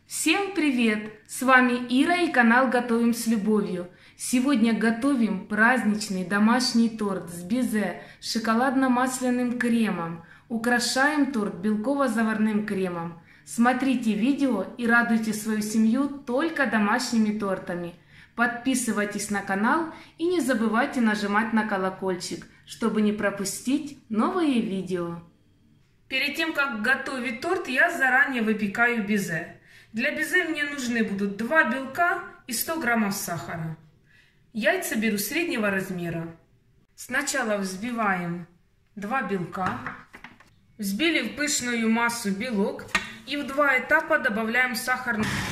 Всем привет! С вами Ира и канал Готовим с любовью. Сегодня готовим праздничный домашний торт с безе с шоколадно-масляным кремом. Украшаем торт белково-заварным кремом. Смотрите видео и радуйте свою семью только домашними тортами. Подписывайтесь на канал и не забывайте нажимать на колокольчик, чтобы не пропустить новые видео. Перед тем, как готовить торт, я заранее выпекаю безе. Для безе мне нужны будут 2 белка и 100 граммов сахара. Яйца беру среднего размера. Сначала взбиваем 2 белка. Взбили в пышную массу белок и в 2 этапа добавляем сахар.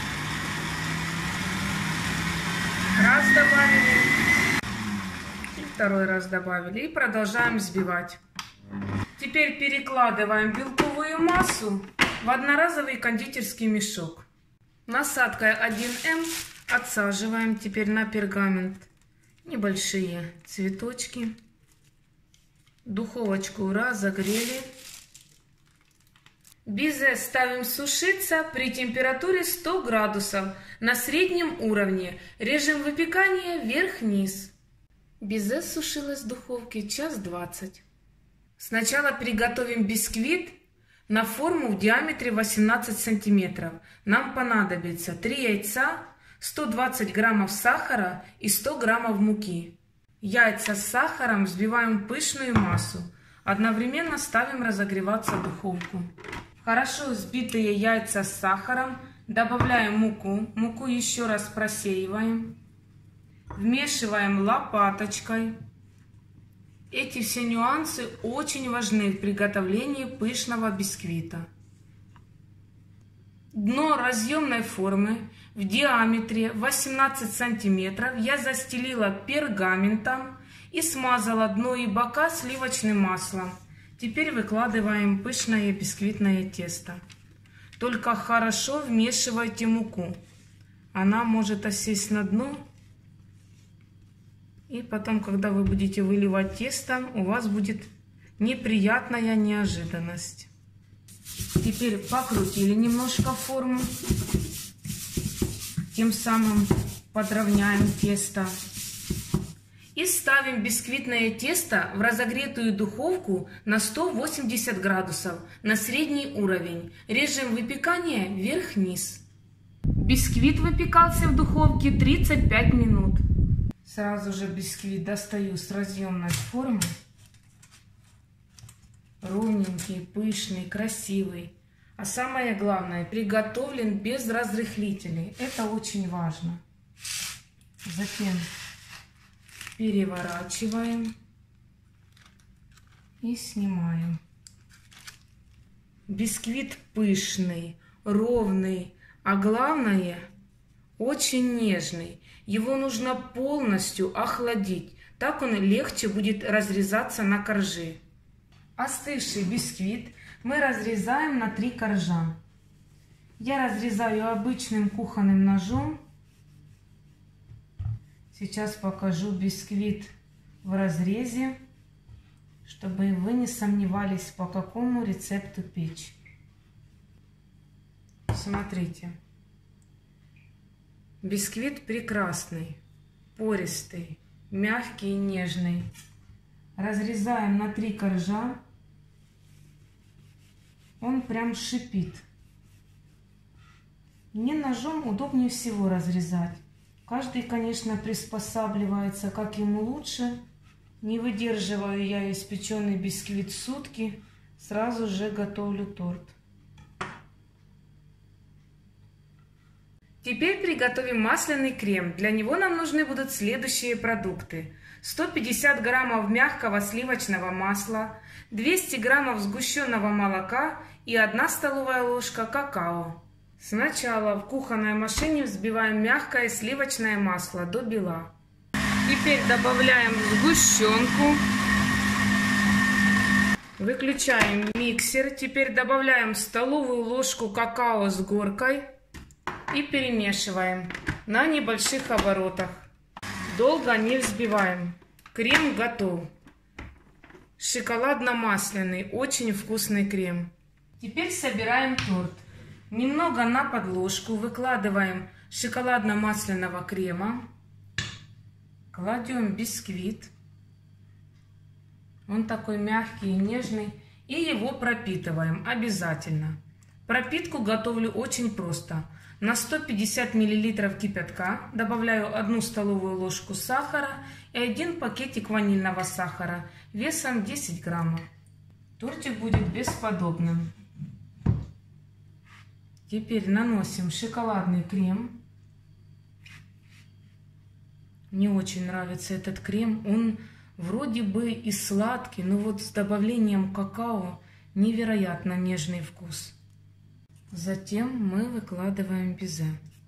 Раз добавили. И второй раз добавили. И продолжаем взбивать. Теперь перекладываем белковую массу в одноразовый кондитерский мешок. Насадкой 1М отсаживаем теперь на пергамент небольшие цветочки. Духовочку разогрели. Безе ставим сушиться при температуре 100 градусов на среднем уровне. Режим выпекания вверх-вниз. Безе сушилось в духовке час 20. Сначала приготовим бисквит на форму в диаметре 18 сантиметров. Нам понадобится 3 яйца, 120 граммов сахара и 100 граммов муки. Яйца с сахаром взбиваем в пышную массу. Одновременно ставим разогреваться в духовку. Хорошо взбитые яйца с сахаром добавляем муку. Муку еще раз просеиваем. Вмешиваем лопаточкой. Эти все нюансы очень важны в приготовлении пышного бисквита. Дно разъемной формы в диаметре 18 сантиметров я застелила пергаментом и смазала дно и бока сливочным маслом. Теперь выкладываем пышное бисквитное тесто. Только хорошо вмешивайте муку. Она может осесть на дно. И потом, когда вы будете выливать тесто, у вас будет неприятная неожиданность. Теперь покрутили немножко форму. Тем самым подровняем тесто. И ставим бисквитное тесто в разогретую духовку на 180 градусов на средний уровень. Режим выпекания вверх-вниз. Бисквит выпекался в духовке 35 минут. Сразу же бисквит достаю с разъемной формы. Ровненький, пышный, красивый. А самое главное, приготовлен без разрыхлителей. Это очень важно. Затем переворачиваем и снимаем. Бисквит пышный, ровный, а главное очень нежный. Его нужно полностью охладить, так он легче будет разрезаться на коржи. Остывший бисквит мы разрезаем на 3 коржа. Я разрезаю обычным кухонным ножом. Сейчас покажу бисквит в разрезе, чтобы вы не сомневались, по какому рецепту печь. Смотрите. Бисквит прекрасный, пористый, мягкий и нежный. Разрезаем на 3 коржа. Он прям шипит. Мне ножом удобнее всего разрезать. Каждый, конечно, приспосабливается, как ему лучше. Не выдерживаю я испеченный бисквит сутки, сразу же готовлю торт. Теперь приготовим масляный крем. Для него нам нужны будут следующие продукты. 150 граммов мягкого сливочного масла, 200 граммов сгущенного молока и 1 столовая ложка какао. Сначала в кухонной машине взбиваем мягкое сливочное масло до бела. Теперь добавляем сгущенку. Выключаем миксер. Теперь добавляем столовую ложку какао с горкой. И перемешиваем на небольших оборотах. Долго не взбиваем. Крем готов. Шоколадно-масляный, очень вкусный крем. Теперь собираем торт. Немного на подложку выкладываем шоколадно-масляного крема. Кладем бисквит. Он такой мягкий и нежный. И его пропитываем обязательно. Пропитку готовлю очень просто. На 150 мл кипятка добавляю 1 столовую ложку сахара и 1 пакетик ванильного сахара весом 10 граммов. Тортик будет бесподобным. Теперь наносим шоколадный крем. Мне очень нравится этот крем. Он вроде бы и сладкий, но вот с добавлением какао невероятно нежный вкус. Затем мы выкладываем безе.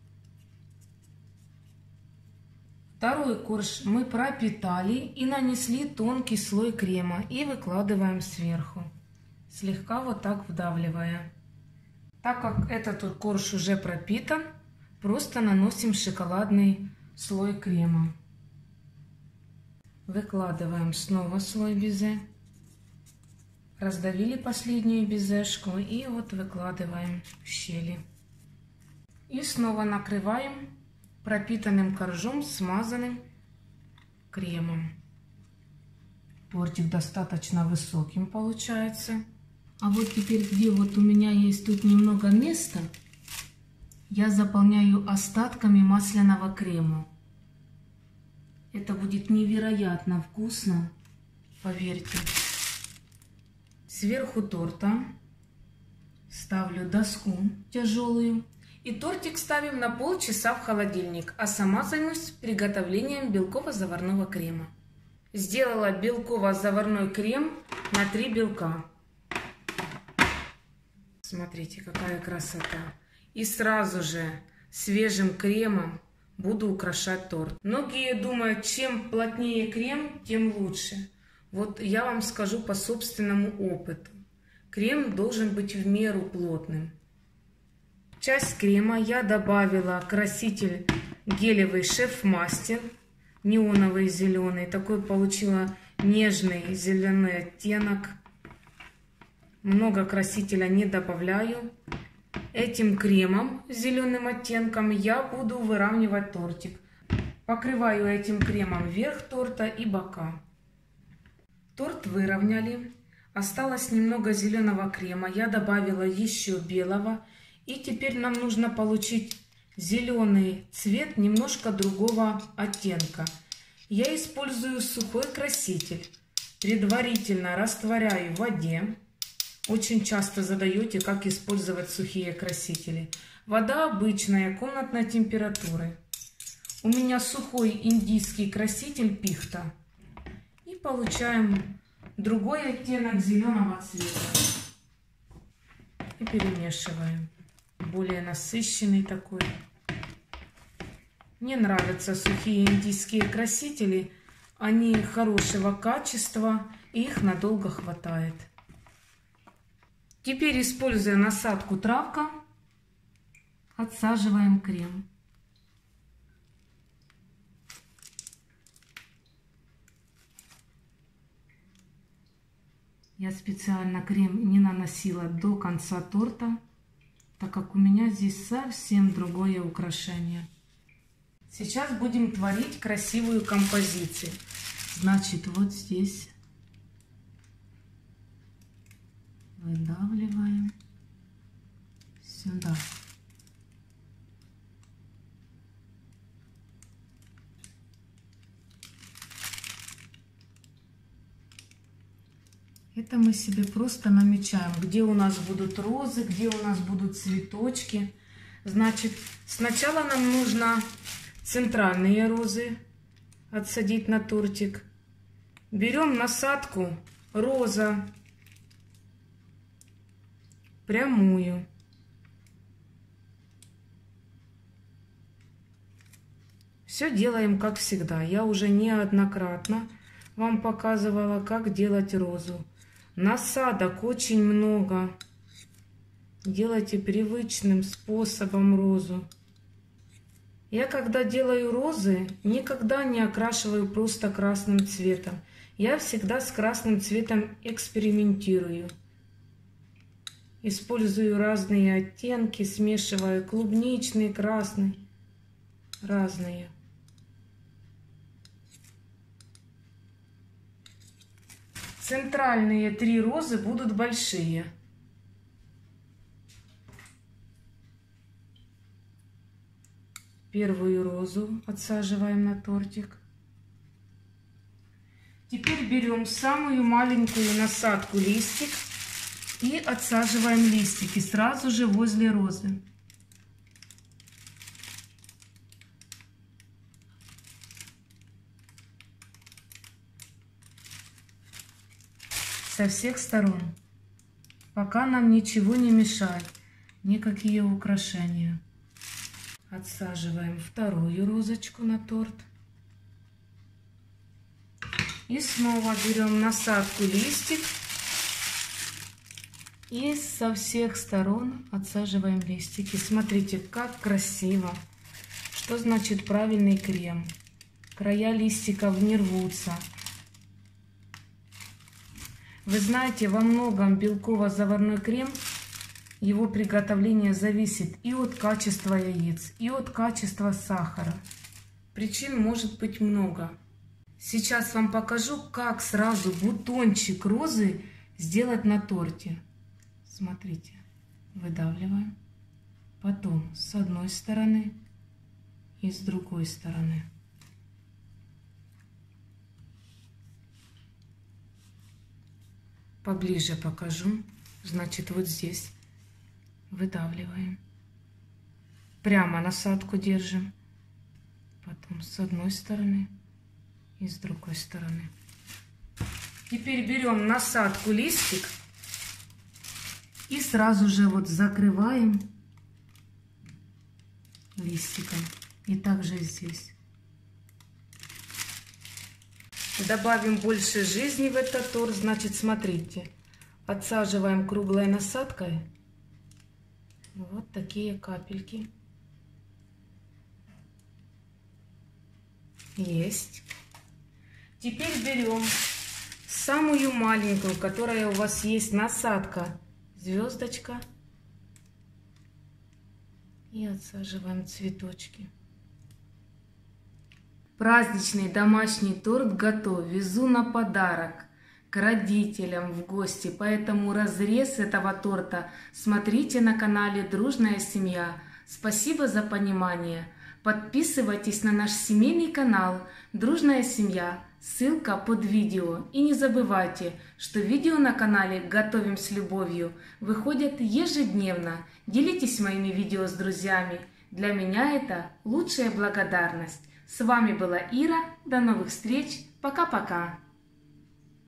Второй корж мы пропитали и нанесли тонкий слой крема и выкладываем сверху, слегка вот так вдавливая. Так как этот корж уже пропитан, просто наносим шоколадный слой крема. Выкладываем снова слой безе. Раздавили последнюю безешку и вот выкладываем в щели. И снова накрываем пропитанным коржом, смазанным кремом. Тортик достаточно высоким получается. А вот теперь, где вот у меня есть тут немного места, я заполняю остатками масляного крема. Это будет невероятно вкусно, поверьте. Сверху торта ставлю доску тяжелую. И тортик ставим на полчаса в холодильник, а сама займусь приготовлением белково-заварного крема. Сделала белково-заварной крем на 3 белка. Смотрите, какая красота. И сразу же свежим кремом буду украшать торт. Многие думают, чем плотнее крем, тем лучше. Вот я вам скажу по собственному опыту. Крем должен быть в меру плотным. В часть крема я добавила краситель гелевый Шеф-Мастер, неоновый зеленый. Такой получила нежный зеленый оттенок. Много красителя не добавляю. Этим кремом с зеленым оттенком я буду выравнивать тортик. Покрываю этим кремом верх торта и бока. Торт выровняли. Осталось немного зеленого крема. Я добавила еще белого. И теперь нам нужно получить зеленый цвет немножко другого оттенка. Я использую сухой краситель. Предварительно растворяю в воде. Очень часто задаете, как использовать сухие красители. Вода обычная, комнатной температуры. У меня сухой индийский краситель пихта. И получаем другой оттенок зеленого цвета. И перемешиваем. Более насыщенный такой. Мне нравятся сухие индийские красители. Они хорошего качества и их надолго хватает. Теперь, используя насадку травка, отсаживаем крем. Я специально крем не наносила до конца торта, так как у меня здесь совсем другое украшение. Сейчас будем творить красивую композицию. Значит, вот здесь выдавливаем сюда. Это мы себе просто намечаем, где у нас будут розы, где у нас будут цветочки. Значит, сначала нам нужно центральные розы отсадить на тортик. Берем насадку роза прямую. Все делаем как всегда. Я уже неоднократно вам показывала, как делать розу. Насадок очень много. Делайте привычным способом розу. Я когда делаю розы, никогда не окрашиваю просто красным цветом. Я всегда с красным цветом экспериментирую. Использую разные оттенки, смешиваю клубничный, красный, разные. Центральные 3 розы будут большие. Первую розу отсаживаем на тортик. Теперь берем самую маленькую насадку листик и отсаживаем листики сразу же возле розы. Со всех сторон, пока нам ничего не мешает, никакие украшения. Отсаживаем вторую розочку на торт. И снова берем насадку листик и со всех сторон отсаживаем листики. Смотрите, как красиво. Что значит правильный крем? Края листиков не рвутся. Вы знаете, во многом белково-заварной крем, его приготовление зависит и от качества яиц, и от качества сахара. Причин может быть много. Сейчас вам покажу, как сразу бутончик розы сделать на торте. Смотрите, выдавливаем. Потом с одной стороны и с другой стороны. Поближе покажу. Значит, вот здесь выдавливаем. Прямо насадку держим. Потом с одной стороны и с другой стороны. Теперь берем насадку листик и сразу же вот закрываем листиком. И также здесь. Добавим больше жизни в этот торт. Значит, смотрите, отсаживаем круглой насадкой вот такие капельки. Есть. Теперь берем самую маленькую, которая у вас есть, насадка, звездочка, и отсаживаем цветочки. Праздничный домашний торт готов. Везу на подарок к родителям в гости. Поэтому разрез этого торта смотрите на канале Дружная Семья. Спасибо за понимание. Подписывайтесь на наш семейный канал Дружная Семья. Ссылка под видео. И не забывайте, что видео на канале Готовим с любовью выходят ежедневно. Делитесь моими видео с друзьями. Для меня это лучшая благодарность. С вами была Ира. До новых встреч. Пока-пока.